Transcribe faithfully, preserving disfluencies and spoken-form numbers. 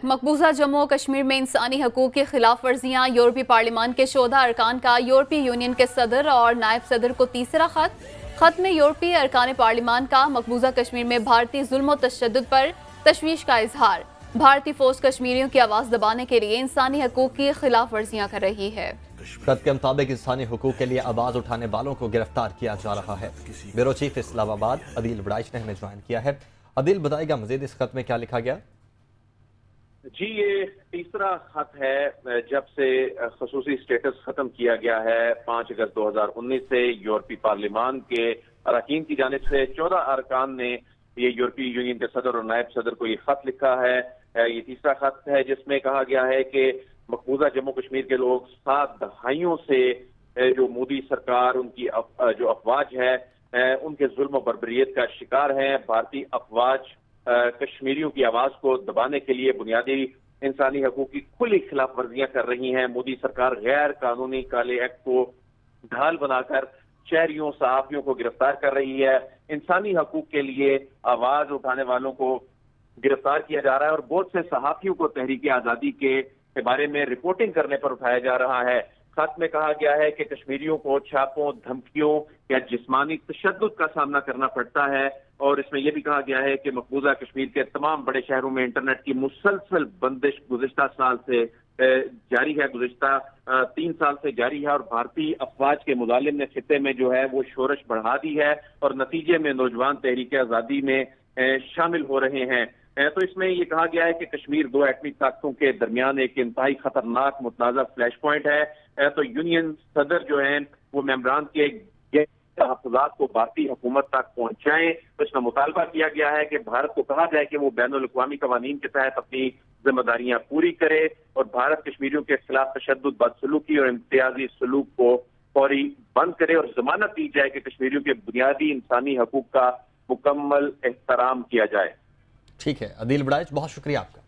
مقبوضہ جموں و کشمیر میں انسانی حقوق کی خلاف ورزیاں، یورپی پارلیمان کے چودہ ارکان کا یورپی یونین کے صدر اور نائب صدر کو تیسرا خط۔ خط میں یورپی ارکان پارلیمان کا مقبوضہ کشمیر میں بھارتی ظلم و تشدد پر تشویش کا اظہار۔ بھارتی فوج کشمیریوں کی آواز دبانے کے لیے انسانی حقوق کی خلاف ورزیاں کر رہی ہے۔ خط کے مطابق انسانی حقوق کے لیے آواز اٹھانے والوں کو گرفتار کیا جا رہا ہے۔ بیورو چیف اسلام آباد عدیل بڑائچ نے ہمیں جوائن کیا ہے۔ عدیل بتائے گا مزید اس خط میں کیا لکھا گیا؟ جی یہ تیسرا خط ہے جب سے خصوصی سٹیٹس ختم کیا گیا ہے پانچ اگست دو ہزار انیس سے یورپی پارلیمان کے اراکین کی جانب سے چودہ ارکان نے یہ یورپی یونین کے صدر اور نائب صدر کو یہ خط لکھا ہے۔ یہ تیسرا خط ہے جس میں کہا گیا ہے کہ مقبوضہ جموں کشمیر کے لوگ سات دہائیوں سے جو مودی سرکار ان کی جو افواج ہے ان کے ظلم و بربریت کا شکار ہیں۔ بھارتی افواج کشمیریوں کی آواز کو دبانے کے لیے بنیادی انسانی حقوق کی کھلی خلاف ورزیاں کر رہی ہیں۔ مودی سرکار غیر قانونی کالے ایکٹ کو ڈھال بنا کر شہریوں صحافیوں کو گرفتار کر رہی ہے۔ انسانی حقوق کے لیے آواز اٹھانے والوں کو گرفتار کیا جا رہا ہے اور بہت سے صحافیوں کو تحریک آزادی کے بارے میں رپورٹنگ کرنے پر اٹھایا جا رہا ہے۔ خط میں کہا گیا ہے کہ کشمیریوں کو چھاپوں، دھمکیوں یا جسمانی تشدد کا سامنا کرنا پڑتا ہے، اور اس میں یہ بھی کہا گیا ہے کہ مقبوضہ کشمیر کے تمام بڑے شہروں میں انٹرنیٹ کی مسلسل بندش گزشتہ سال سے جاری ہے، گزشتہ تین سال سے جاری ہے، اور بھارتی افواج کے مظالم نے خطے میں جو ہے وہ شورش بڑھا دی ہے اور نتیجے میں نوجوان تحریک آزادی میں شامل ہو رہے ہیں۔ تو اس میں یہ کہا گیا ہے کہ کشمیر دو ایٹمی طاقتوں کے درمیان ایک انتہائی خطرناک متنازع فلیش پوائنٹ ہے، تو یونین صدر جو ہیں وہ ممبران کے تحفظات کو بھارتی حکومت تک پہنچائیں۔ تو اس میں مطالبہ کیا گیا ہے کہ بھارت کو کہا جائے کہ وہ بین الاقوامی قوانین کے تحت اپنی ذمہ داریاں پوری کرے اور بھارت کشمیریوں کے خلاف تشدد، بدسلوکی اور امتیازی سلوک کو فوری بند کرے اور ضمانت دی جائے کہ کشمیریوں کے بنیادی انسانی حقوق کا مکمل احترام کیا جائے۔ ٹھیک ہے عدیل بڑائچ، بہت شکریہ آپ کا۔